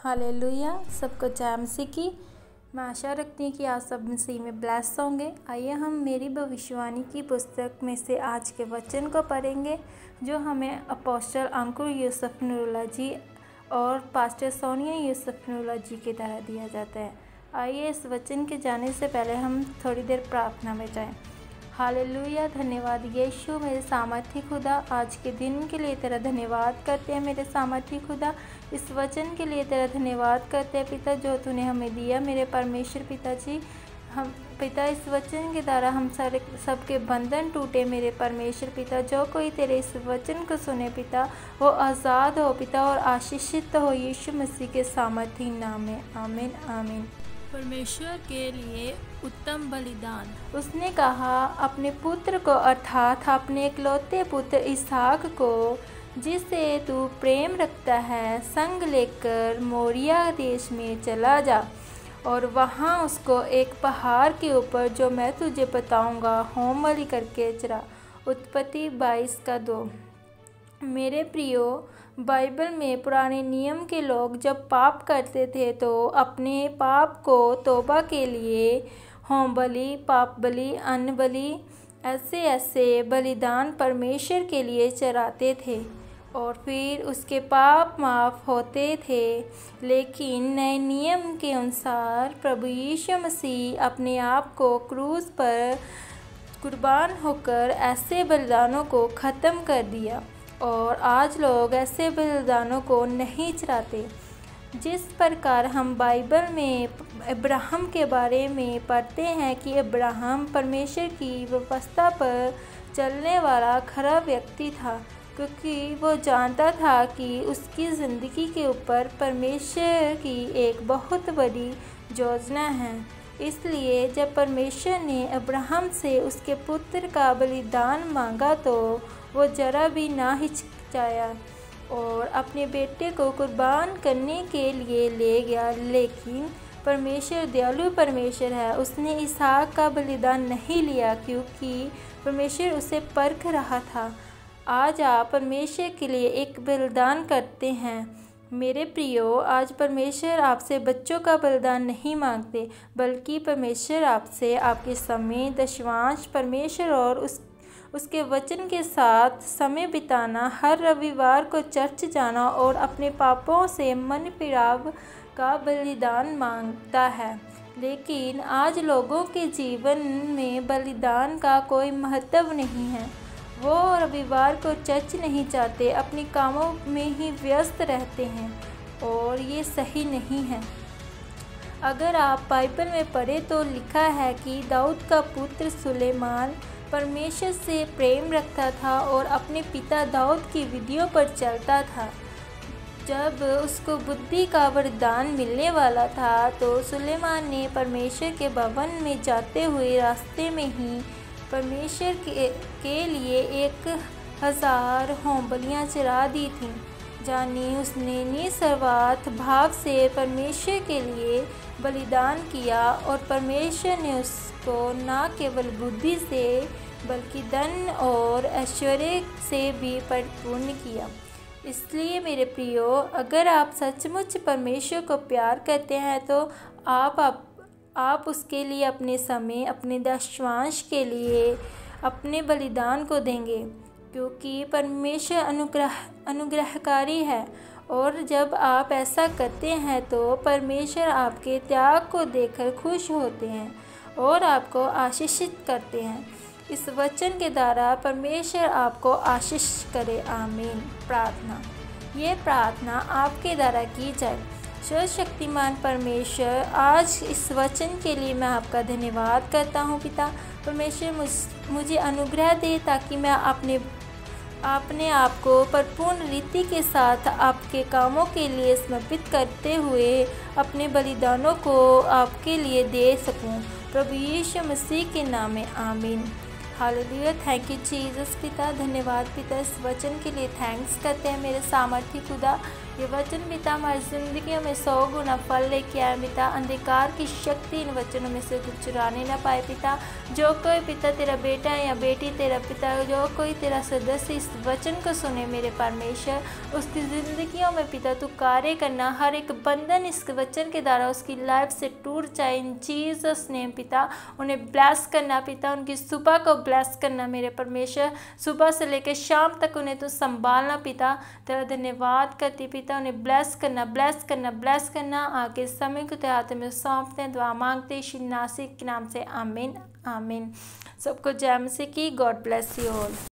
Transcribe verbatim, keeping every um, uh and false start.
Hallelujah. सबको जय मसीह की। मैं आशा रखती हूँ कि आप सब मसीह में ब्लेस होंगे। आइए हम मेरी भविष्यवाणी की पुस्तक में से आज के वचन को पढ़ेंगे, जो हमें अपोस्टल अंकुर यूसुफ नूरुल्लाह जी और पास्टर सोनिया यूसुफ नूरुल्लाह जी के द्वारा दिया जाता है। आइए इस वचन के जाने से पहले हम थोड़ी देर प्रार्थना में जाएं। हालेलुया। धन्यवाद यीशु मेरे सामर्थी खुदा, आज के दिन के लिए तेरा धन्यवाद करते हैं मेरे सामर्थी खुदा। इस वचन के लिए तेरा धन्यवाद करते हैं पिता, जो तूने हमें दिया मेरे परमेश्वर पिताजी। हम पिता, इस वचन के द्वारा हम सारे सबके बंधन टूटे मेरे परमेश्वर पिता। जो कोई तेरे इस वचन को सुने पिता, वो आज़ाद हो पिता और आशीषित हो यीशु मसीह के सामर्थी नाम में। आमीन आमीन। परमेश्वर के लिए उत्तम बलिदान। उसने कहा, अपने पुत्र को अर्थात अपने इकलौते पुत्र इसहाक को, जिसे तू प्रेम रखता है, संग लेकर मोरिया देश में चला जा और वहाँ उसको एक पहाड़ के ऊपर, जो मैं तुझे बताऊंगा, होम बलि करके चढ़ा। उत्पत्ति बाईस का दो। मेरे प्रियो, बाइबल में पुराने नियम के लोग जब पाप करते थे तो अपने पाप को तौबा के लिए होम बलि, पाप बलि, अन्न बलि, ऐसे ऐसे बलिदान परमेश्वर के लिए चढ़ाते थे और फिर उसके पाप माफ़ होते थे। लेकिन नए नियम के अनुसार प्रभु यीशु मसीह अपने आप को क्रूस पर कुर्बान होकर ऐसे बलिदानों को ख़त्म कर दिया और आज लोग ऐसे बलिदानों को नहीं चढ़ाते। जिस प्रकार हम बाइबल में अब्राहम के बारे में पढ़ते हैं कि अब्राहम परमेश्वर की व्यवस्था पर चलने वाला खरा व्यक्ति था, क्योंकि वो जानता था कि उसकी ज़िंदगी के ऊपर परमेश्वर की एक बहुत बड़ी योजना है। इसलिए जब परमेश्वर ने अब्राहम से उसके पुत्र का बलिदान मांगा तो वो जरा भी ना हिचकिचाया और अपने बेटे को कुर्बान करने के लिए ले गया। लेकिन परमेश्वर दयालु परमेश्वर है, उसने इसहाक का बलिदान नहीं लिया क्योंकि परमेश्वर उसे परख रहा था। आज आप परमेश्वर के लिए एक बलिदान करते हैं। मेरे प्रियो, आज परमेश्वर आपसे बच्चों का बलिदान नहीं मांगते, बल्कि परमेश्वर आपसे आपके समय, दशवांश, परमेश्वर और उस उसके वचन के साथ समय बिताना, हर रविवार को चर्च जाना और अपने पापों से मन फिराव का बलिदान मांगता है। लेकिन आज लोगों के जीवन में बलिदान का कोई महत्व नहीं है। वो रविवार को चर्च नहीं जाते, अपने कामों में ही व्यस्त रहते हैं और ये सही नहीं है। अगर आप बाइबल में पढ़े तो लिखा है कि दाऊद का पुत्र सुलेमान परमेश्वर से प्रेम रखता था और अपने पिता दाऊद की विधियों पर चलता था। जब उसको बुद्धि का वरदान मिलने वाला था तो सुलेमान ने परमेश्वर के भवन में जाते हुए रास्ते में ही परमेश्वर के, के लिए एक हज़ार होम बलियाँ चढ़ा दी थीं। जानी उसने निस्वार्थ भाव से परमेश्वर के लिए बलिदान किया और परमेश्वर ने उसको न केवल बुद्धि से बल्कि धन और ऐश्वर्य से भी परिपूर्ण किया। इसलिए मेरे प्रियो, अगर आप सचमुच परमेश्वर को प्यार करते हैं तो आप आप, आप उसके लिए अपने समय, अपने दशवांश के लिए अपने बलिदान को देंगे, क्योंकि परमेश्वर अनुग्रह अनुग्रहकारी है। और जब आप ऐसा करते हैं तो परमेश्वर आपके त्याग को देखकर खुश होते हैं और आपको आशीषित करते हैं। इस वचन के द्वारा परमेश्वर आपको आशीष करे। आमीन। प्रार्थना। ये प्रार्थना आपके द्वारा की जाए। सर्वशक्तिमान परमेश्वर, आज इस वचन के लिए मैं आपका धन्यवाद करता हूँ पिता। परमेश्वर मुझ मुझे अनुग्रह दे ताकि मैं अपने अपने आप को परिपूर्ण रीति के साथ आपके कामों के लिए समर्पित करते हुए अपने बलिदानों को आपके लिए दे सकूं। प्रभु यीशु मसीह के नाम में। आमीन। हालेलुया। थैंक यू जीसस पिता। धन्यवाद पिता, इस वचन के लिए थैंक्स करते हैं मेरे सामर्थी खुदा। ये वचन पिता हमारी जिंदगियों में सौ गुना फल लेके आए पिता। अंधकार की शक्ति इन वचनों में से तू चुराने ना पाए पिता। जो कोई पिता तेरा बेटा है या बेटी तेरा पिता, जो कोई तेरा सदस्य इस वचन को सुने मेरे परमेश्वर, उसकी ज़िंदगियों में पिता तू कार्य करना। हर एक बंधन इस वचन के द्वारा उसकी लाइफ से टूट जाए इन जीसस नेम पिता। उन्हें ब्लेस करना पिता, उनकी सुबह को ब्लेस करना मेरे परमेश्वर। सुबह से लेकर शाम तक उन्हें तू संभालना पिता। तेरा धन्यवाद करती पिता, उन्हें ब्लेस करना ब्लेस करना ब्लेस करना। आगे समय को तेरे हाथ में सौंपते हैं, दुआ मांगते यीशु नासरी के नाम से, आमीन आमीन। सबको जय मसीह की। God bless you all.